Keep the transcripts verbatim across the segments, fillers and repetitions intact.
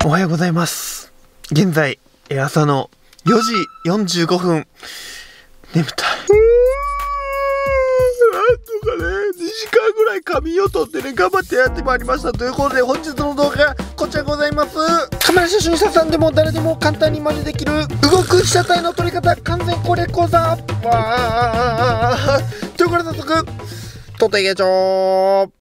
おはようございます。現在朝のよじよんじゅうごふん。眠たい。なんとかね、にじかんぐらい仮眠をとってね、頑張ってやってまいりました。ということで本日の動画こちらございます。カメラ初心者さんでも誰でも簡単に真似できる動く被写体の撮り方完全攻略講座。わーということで早速撮っていきましょう。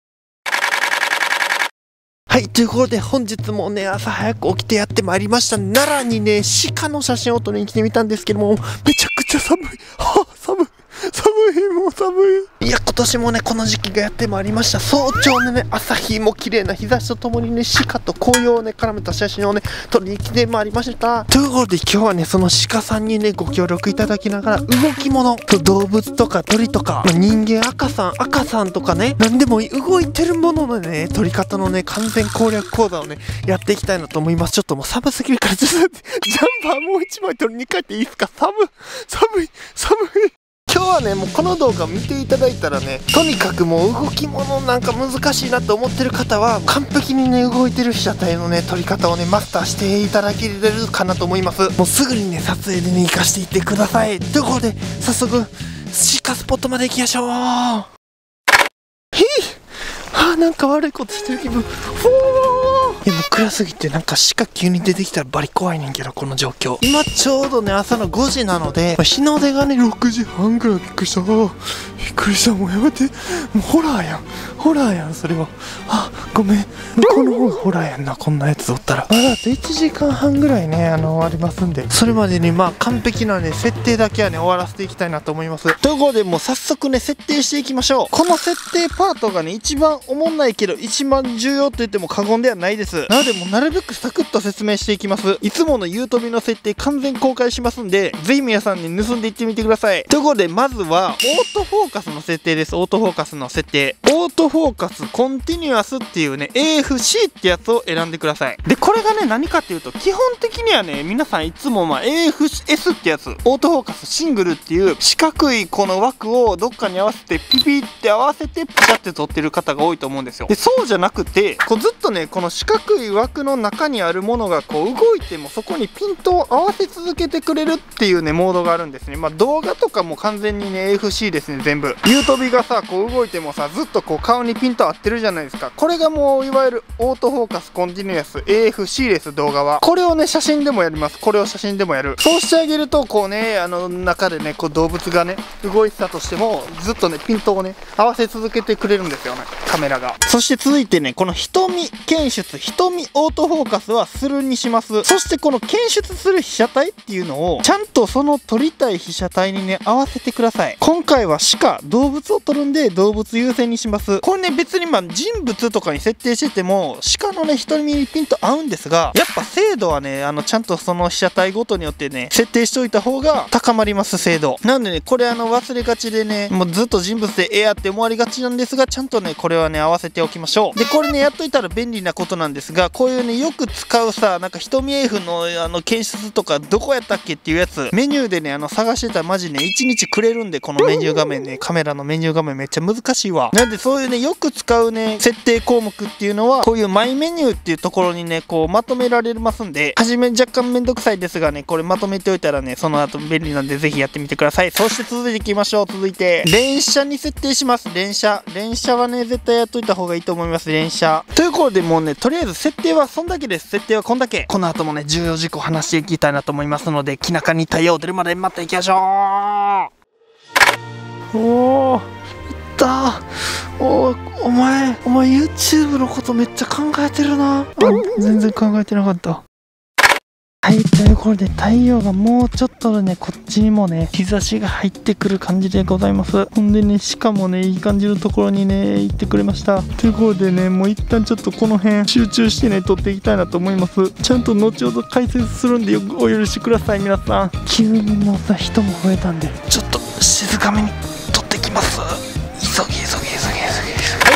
はい、ということで本日もね、朝早く起きてやってまいりました。奈良にね、鹿の写真を撮りに来てみたんですけども、めちゃくちゃ寒い。はあ、寒い。寒い、もう寒い。いや、今年もね、この時期がやってまいりました。早朝のね、朝日も綺麗な日差しとともにね、鹿と紅葉をね、絡めた写真をね、撮りに来てまいりました。ということで今日はね、その鹿さんにね、ご協力いただきながら、動き物と動物とか鳥とか、まあ、人間赤さん、赤さんとかね、なんでも動いてるもののね、撮り方のね、完全攻略講座をね、やっていきたいなと思います。ちょっともう寒すぎるから、ちょっと待って、ジャンパーもう一枚撮りに帰っていいですか？寒い、寒い、寒い。今日はね、もうこの動画見ていただいたらね、とにかくもう動き物なんか難しいなと思ってる方は完璧にね、動いてる被写体のね、撮り方をね、マスターしていただけるかなと思います。もうすぐにね、撮影でね、活かしていってください。ということで早速鹿スポットまで行きましょう。ひぃはあ、なんか悪いことしてる気分。ふおー、いやもう暗すぎてなんか鹿急に出てきたらバリ怖いねんけど、この状況。今ちょうどね、朝のごじなので、日の出がねろくじはんぐらい。びっくりした。びっくりした。もうやめて。もうホラーやん、ホラーやんそれは。あ、ごめん、向こうの方がホラーやんな、こんなやつおったら。まだあといちじかんはんぐらいね、あのありますんで、それまでにまあ完璧なね、設定だけはね、終わらせていきたいなと思います。ということでもう早速ね、設定していきましょう。この設定パートがね、一番おもんないけど一番重要と言っても過言ではないです。なのでもうなるべくサクッと説明していきます。いつものユートビの設定完全公開しますんで、ぜひ皆さんに盗んでいってみてください。ということでまずはオートフォーカスの設定です。オートフォーカスの設定、オートフォーカスコンティニュアスっていうね エーエフシー ってやつを選んでください。でこれがね、何かっていうと、基本的にはね、皆さんいつもまあ エーエフエス ってやつ、オートフォーカスシングルっていう四角いこの枠をどっかに合わせてピピって合わせてピシャって撮ってる方が多いと思うんですよ。でそうじゃなくて、こうずっとね、この四角い枠の中にあるものがこう動いてもそこにピントを合わせ続けてくれるっていうね、モードがあるんですね。まあ動画とかも完全にね エーエフシー ですね、全部。ユートビがさ、こう動いてもさ、ずっとこう顔にピント合ってるじゃないですか。これがもういわゆるオートフォーカスコンティニュアス エーエフシー です。動画はこれをね、写真でもやります。これを写真でもやる。そうしてあげると、こうね、あの中でね、こう動物がね動いてたとしても、ずっとねピントをね合わせ続けてくれるんですよね、カメラが。そして続いてね、この瞳検出、瞳オートフォーカスはスルーにします。そしてこの検出する被写体っていうのをちゃんとその撮りたい被写体にね合わせてください。今回は鹿、動物を撮るんで動物優先にします。これね、別にまあ人物とかに設定してても鹿のね瞳にピント合うんですが、やっぱ精度はね、あのちゃんとその被写体ごとによってね設定しておいた方が高まります、精度。なんでね、これあの忘れがちでね、もうずっと人物でええやって思われがちなんですが、ちゃんとねこれはね合わせておきましょう。でこれね、やっといたら便利なことなんですが、こういうねよく使うさ、なんか瞳 エーエフ のあの検出とかどこやったっけっていうやつ、メニューでねあの探してたらマジねいちにちくれるんで、このメニュー画面ね、カメラのメニュー画面めっちゃ難しいわ。なんでそういうねよく使うね設定項目っていうのは、こういうマイメニューっていうところにねこうまとめられますんで、はじめ若干めんどくさいですがね、これまとめておいたらね、その後便利なんでぜひやってみてください。そして続いていきましょう。続いて連写に設定します。連写連写はね絶対やっといた方がいいと思います。連写ということで、もうねとりあえず設定はそんだけです。設定はこんだけ。この後もね重要事項話していきたいなと思いますので、気長に対応出るまで待っていきましょう。おお、いったおお前お前 YouTube のことめっちゃ考えてるな。あ、全然考えてなかった。はい、ということで太陽がもうちょっとでね、こっちにもね日差しが入ってくる感じでございます。ほんでね、しかもねいい感じのところにね行ってくれました。ということでね、もう一旦ちょっとこの辺集中してね撮っていきたいなと思います。ちゃんと後ほど解説するんでよくお許しください皆さん。急にまた人も増えたんでちょっと静かめに撮ってきます。急ぎ急ぎ急ぎ急ぎ急ぎ。はい、と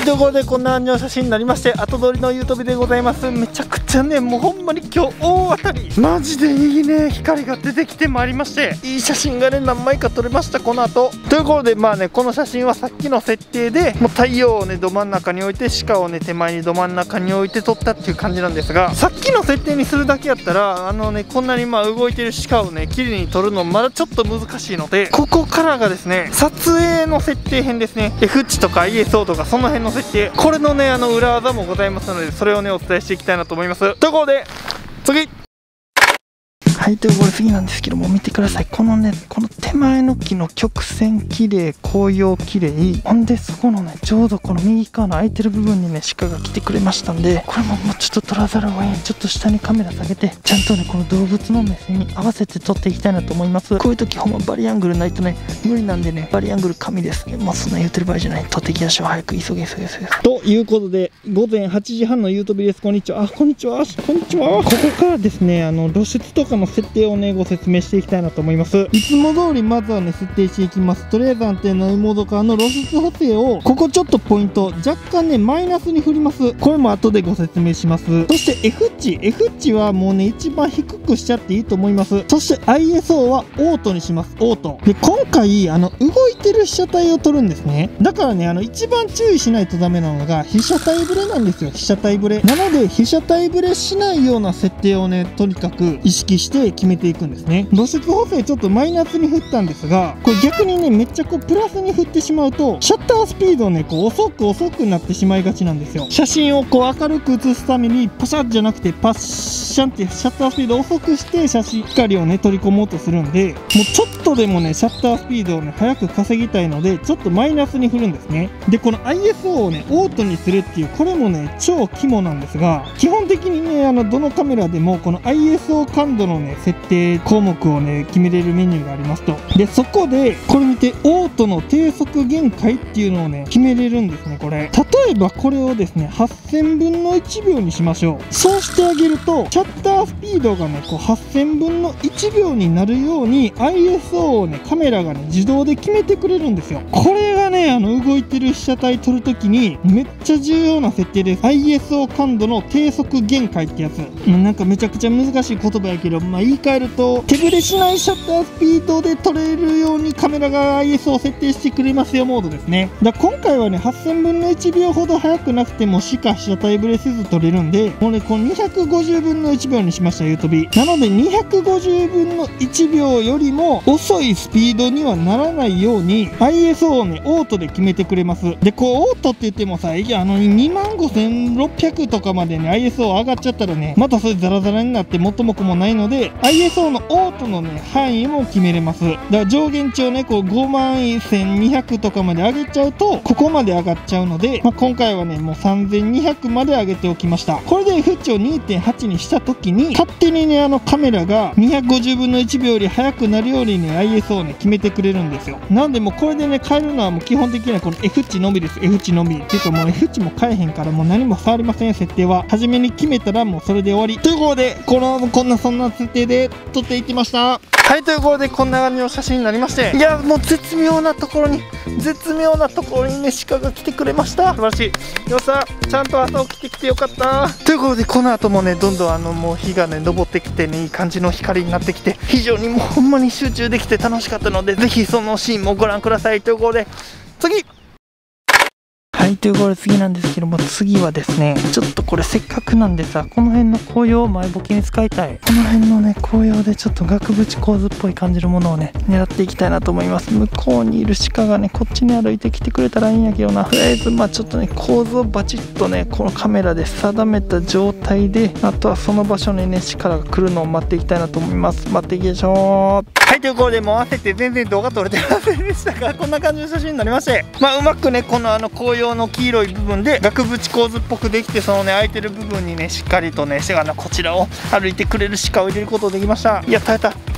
ということでこんな感じの写真になりまして、後撮りのゆうとびでございます。めちゃくちゃね、もうほんまに今日大当たり、マジでいいね、光が出てきてまいりまして、いい写真がね何枚か撮れました、この後。ということでまあね、この写真はさっきの設定でもう太陽をねど真ん中に置いて、鹿をね手前にど真ん中に置いて撮ったっていう感じなんですが、さっきの設定にするだけやったらあのねこんなにまあ動いてる鹿をね綺麗に撮るのまだちょっと難しいので、ここからがですね撮影の設定編ですね。 F 値とか アイエスオー とかその辺の設定、これのねあの裏技もございますので、それをねお伝えしていきたいなと思います。ということで次。はい、ということで次なんですけども、見てください。このね、この手前の木の曲線綺麗、紅葉綺麗、ほんでそこのね、ちょうどこの右側の空いてる部分にね、鹿が来てくれましたんで、これももうちょっと撮らざるを得ん。ちょっと下にカメラ下げて、ちゃんとね、この動物の目線に合わせて撮っていきたいなと思います。こういう時ほんまバリアングルないとね、無理なんでね、バリアングル神です。もうそんな言ってる場合じゃない。撮っていきましょう。早く、急げ急げ急げ。ということで、ごぜんはちじはんのゆうとびです。こんにちは。あ、こんにちは。こんにちは。ここからですね、あの、露出とかの設定をね、ご説明していきたいなと思います。いつも通りまずはね設定していきます。とりあえず安定のモードからの露出補正を、ここちょっとポイント若干ねマイナスに振ります。これも後でご説明します。そして F 値 F 値はもうね一番低くしちゃっていいと思います。そして アイエスオー はオートにします。オートで、今回あの動いてる被写体を撮るんですね。だからねあの一番注意しないとダメなのが被写体ブレなんですよ。被写体ブレなので、被写体ブレしないような設定をねとにかく意識して決めていくんですね。露出補正ちょっとマイナスに振ったんですが、これ逆にねめっちゃこうプラスに振ってしまうとシャッタースピードをねこう遅く遅くなってしまいがちなんですよ。写真をこう明るく写すためにパシャッじゃなくてパッシャンってシャッタースピードを遅くして写真光をね取り込もうとするんで、もうちょっとでもねシャッタースピードをね早く稼ぎたいのでちょっとマイナスに振るんですね。でこの アイエスオー をねオートにするっていう、これもね超肝なんですが、基本的にねあのどのカメラでもこの アイエスオー 感度のね設定項目をね決めれるメニューがありますと。でそこでこれ見て、オートの低速限界っていうのをね決めれるんですね。これ例えばこれをですねはっせんぶんのいちびょうにしましょう。そうしてあげるとシャッタースピードがねこうはっせんぶんのいちびょうになるように アイエスオー をねカメラがね自動で決めてくれるんですよ。これがねあの動いてる被写体撮るときにめっちゃ重要な設定です。 アイエスオー 感度の低速限界ってやつ、なんかめちゃくちゃ難しい言葉やけど、まあ言い換えると手ぶれしないシャッタースピードで撮れるようにカメラが アイエスオー を設定してくれますよモードですね。だから今回はねはっせんぶんのいちびょうほど速くなくてもしか被写体ブレせず撮れるんで、もうねこのにひゃくごじゅうぶんのいちびょうにしました。ゆうとびなのでにひゃくごじゅうぶんのいちびょうよりも遅いスピードにはならないように アイエスオー をねオートで決めてくれます。でこうオートって言ってもさ、いやあのにまんごせんろっぴゃくとかまでね アイエスオー 上がっちゃったらねまたそれザラザラになって元も子もないので、 アイエスオー のオートのね範囲も決めれます。だから上限値をねこうごまんせんにひゃくとかまで上げちゃうとここまで上がっちゃうので、まあ、今回はねもうさんぜんにひゃくまで上げておきました。これで F 値を にてんはち にした時に勝手にねあのカメラがにひゃくごじゅうぶんのいちびょうより速くなるようにね アイエスオー をね決めてくれるんですよ。なのでもうこれでね変えるのはもう基本的にはこの F 値のみです。 F 値のみっていうかもう F 値も変えへんからもう何も触りません。設定は初めに決めたらもうそれで終わりということで、このこんなそんな設定で撮っていきました。はい、ということでこんな感じの写真になりまして、いやもう絶妙なところに絶妙なところにね鹿が来てくれました。素晴らしい。よっしゃ、ちゃんと朝起きてきてよかった。ということでこの後もねどんどんあのもう日がね昇ってきてねいい感じの光になってきて、非常にもうほんまに集中できて楽しかったので、ぜひそのシーンもご覧ください。ということで次。はい、ということで次なんですけども、次はですねちょっとこれせっかくなんでさ、この辺の紅葉を前ボケに使いたい。この辺のね紅葉でちょっと額縁構図っぽい感じのものをね狙っていきたいなと思います。向こうにいる鹿がねこっちに歩いてきてくれたらいいんやけどな。とりあえずまあちょっとね構図をバチッとねこのカメラで定めた状態で、あとはその場所にね鹿が来るのを待っていきたいなと思います。待っていきましょう。はい、ということでもう焦って全然動画撮れてませんでしたが、こんな感じの写真になりまして、まあうまくねこのあの紅葉の黄色い部分で額縁構図っぽくできて、そのね空いてる部分にねしっかりとねあのこちらを歩いてくれる鹿を入れることができました。やったやった。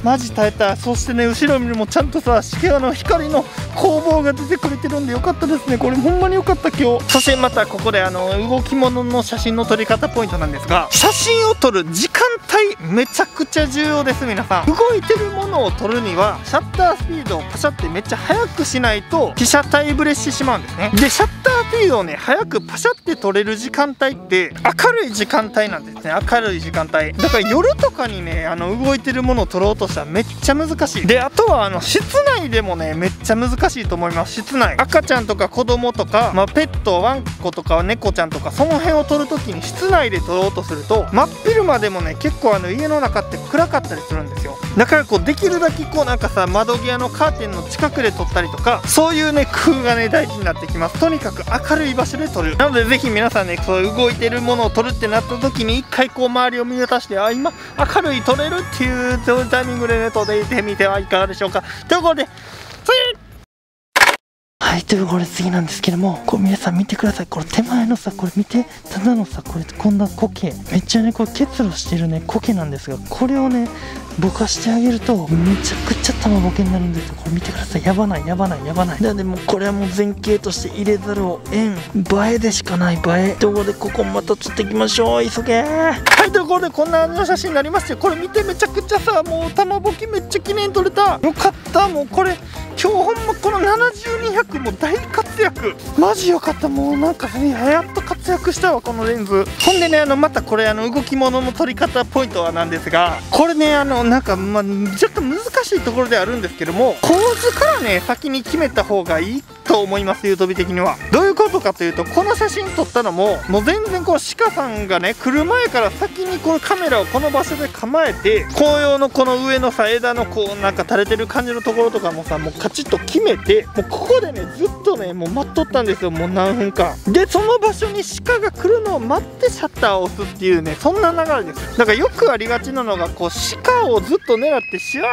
マジ耐えた。そしてね、後ろ見るもちゃんとさ、あの光の光芒が出てくれてるんでよかったですね。これほんまによかった今日。そしてまたここであの動き物の写真の撮り方ポイントなんですが、写真を撮る時間帯めちゃくちゃ重要です。皆さん、動いてるものを撮るにはシャッタースピードをパシャってめっちゃ速くしないと被写体ブレしてしまうんですね。でシャッタースピードをね速くパシャって撮れる時間帯って明るい時間帯なんですね。明るい時間帯だから夜とかにね、あの動いてるものを撮ろうとしたらめっちゃ難しい。であとはあの室内でもねめっちゃ難しいと思います。室内、赤ちゃんとか子供とか、まあ、ペットワンコとか猫ちゃんとかその辺を撮るときに室内で撮ろうとすると真っ昼間でもね結構あの家の中って暗かったりするんですよ。だからこうできるだけこうなんかさ、窓際のカーテンの近くで撮ったりとか、そういうね工夫がね大事になってきます。とにかく明るい場所で撮る。なのでぜひ皆さんね、そう動いてるものを撮るってなった時に一回こう周りを見渡して、あ今明るい撮れるっていうタイミングでね撮ってみてはいかがでしょうか。ということで次はい、というこれ次なんですけども、これ皆さん見てください。これ手前のさ、これ見て、ただのさ、これこんな苔、めっちゃねこれ結露してるね苔なんですが、これをねぼかしてあげるとめちゃくちゃ玉ぼけになるんですよ。これ見てください。やばないやばないやばない。なのでもうこれはもう前景として入れざるをえん。映えでしかない映え。ということでここまた撮っていきましょう。急げー。はい、ということでこんなの写真になりまして、これ見てめちゃくちゃさ、もう玉ぼけめっちゃ綺麗に撮れた。よかった。もうこれ今日ほんまこのななじゅうにひゃくも大活躍。マジよかった。もうなんかねやっと活躍したわこのレンズ。ほんでね、あのまたこれあの動き物の撮り方ポイントはなんですが、これねあのなんかまあ若干難しいところではあるんですけども、構図からね先に決めた方がいいと思います。ユートビ的にはどういうことかというと、この写真撮ったのももう全然こう鹿さんがね来る前から先にこのカメラをこの場所で構えて、紅葉のこの上のさ枝のこうなんか垂れてる感じのところとかもさ、もうカチッと決めて、もうここでねずっとねもう待っとったんですよ。もう何分間でその場所に鹿が来るのを待ってシャッターを押すっていうね、そんな流れです。だからよくありがちなのが、こう鹿をずっと狙ってシュワ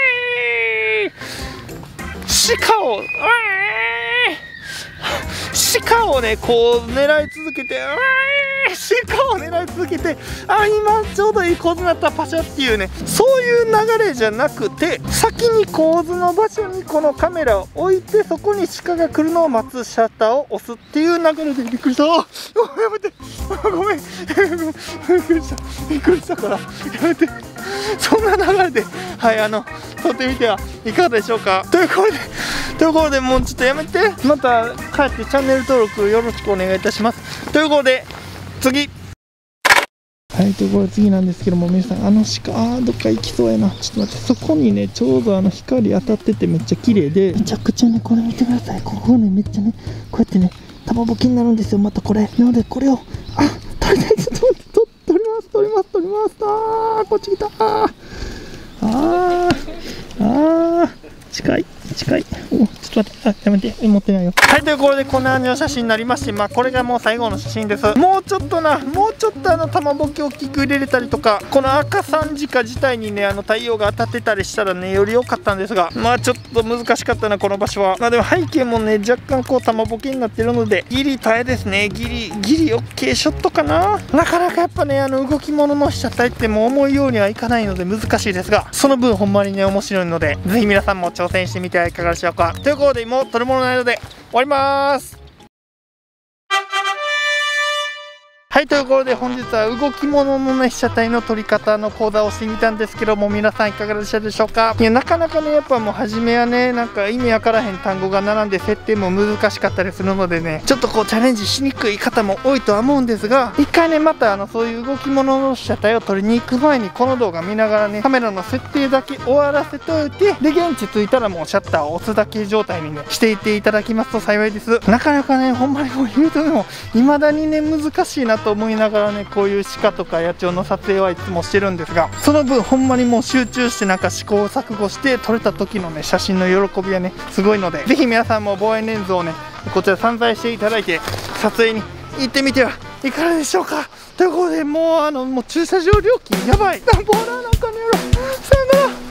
ーイ鹿をうわー鹿をねこう狙い続けて、うわー鹿を狙い続けて、あ今ちょうどいい構図になったパシャっていうね、そういう流れじゃなくて、先に構図の場所にこのカメラを置いて、そこに鹿が来るのを待つシャッターを押すっていう流れで。びっくりした。やめてごめんびっくりしたびっくりしたからやめて。そんな流れではいあの撮ってみてはいかがでしょうか。ということでということでもうちょっとやめて。また帰ってチャンネル登録よろしくお願いいたします。ということで次はい、ということで次なんですけども、皆さんあの鹿あーどっか行きそうやな。ちょっと待って、そこにねちょうどあの光当たっててめっちゃ綺麗で、めちゃくちゃねこれ見てください。ここねめっちゃねこうやってね玉ぼけになるんですよ。またこれなのでこれをあ撮りたい。ちょっと待って撮撮ります撮ります撮ります。あーこっち来た。あーあーあー近い近い。おちょっと待って、あやめて持ってないよ。はい、ということでこんな感じの写真になりまして、まあこれがもう最後の写真です。もうちょっとなもうちょっとあの玉ぼけを大きく入れれたりとか、この赤三時間自体にねあの太陽が当たってたりしたらねより良かったんですが、まあちょっと難しかったなこの場所は。まあでも背景もね若干こう玉ぼけになってるのでギリ耐えですね。ギリギリ OK ショットかな。なかなかやっぱねあの動き物の被写体ってもう思うようにはいかないので難しいですが、その分ほんまにね面白いのでぜひ皆さんも挑戦してみてはいかがでしょうか。ということでもう撮るものないので終わりまーす。はい、ということで本日は動き物のね被写体の撮り方の講座をしてみたんですけども、皆さんいかがでしたでしょうか。いやなかなかねやっぱもう初めはねなんか意味わからへん単語が並んで設定も難しかったりするのでね、ちょっとこうチャレンジしにくい方も多いとは思うんですが、一回ねまたあのそういう動き物の被写体を撮りに行く前にこの動画見ながらねカメラの設定だけ終わらせておいて、で現地着いたらもうシャッターを押すだけ状態にねしていっていただきますと幸いです。なかなかねほんまにもう言うとでも未だにね難しいなと思いながらねこういう鹿とか野鳥の撮影はいつもしてるんですが、その分ほんまにもう集中してなんか試行錯誤して撮れた時のね写真の喜びはねすごいので、ぜひ皆さんも望遠レンズをねこちら散財していただいて撮影に行ってみてはいかがでしょうか。ということでもうあのもう駐車場料金やばい。ボーラーなんかのやろ。さよなら。